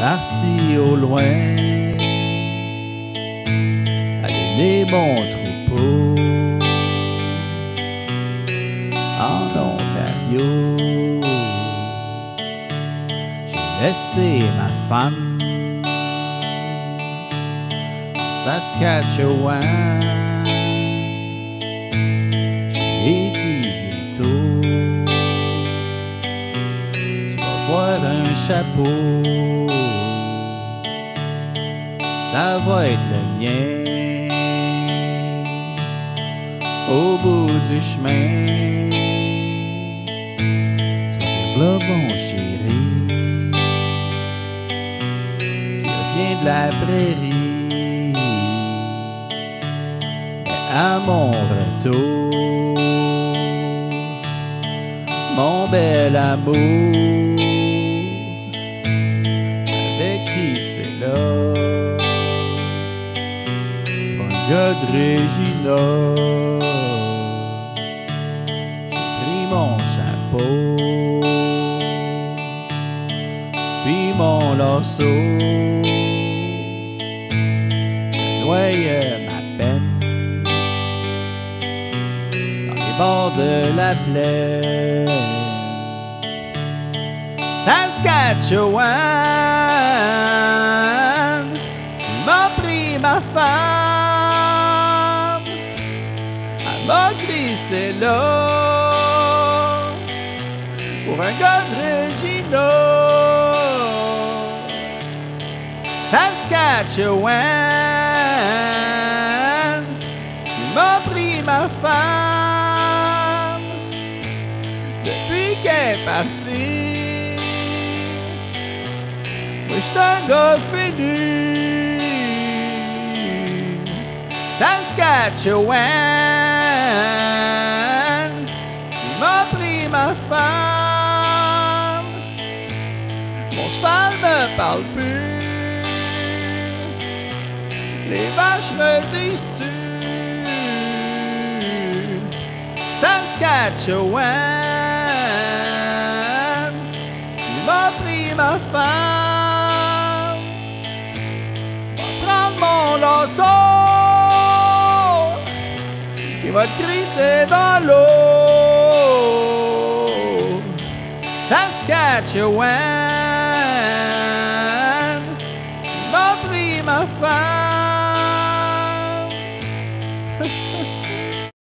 parti au loin, allumer mon troupeau en Ontario. J'ai laissé ma femme en Saskatchewan. J'ai dit bientôt, tu vas voir un chapeau, ça va être le mien. Au bout du chemin, tu vas dire v'là mon chéri, qui revient de la prairie. Mais à mon retour, mon bel amour m'avait crissé là pour un gars de Regina. J'ai pris mon chapeau puis mon lasso, je noyais ma peine dans les bords de la plaine. Saskatchewan, tu m'as pris ma femme, elle m'a glissé là pour un gars de Regina. Saskatchewan, tu m'as pris ma femme depuis qu'elle est partie. Moi j'suis un gars fini. Saskatchewan, tu m'as pris ma femme. Mon cheval me parle plus, les vaches me disent-tu. Saskatchewan, tu m'as pris ma femme. Va prendre mon lasso, il va te crisser dans l'eau. Saskatchewan,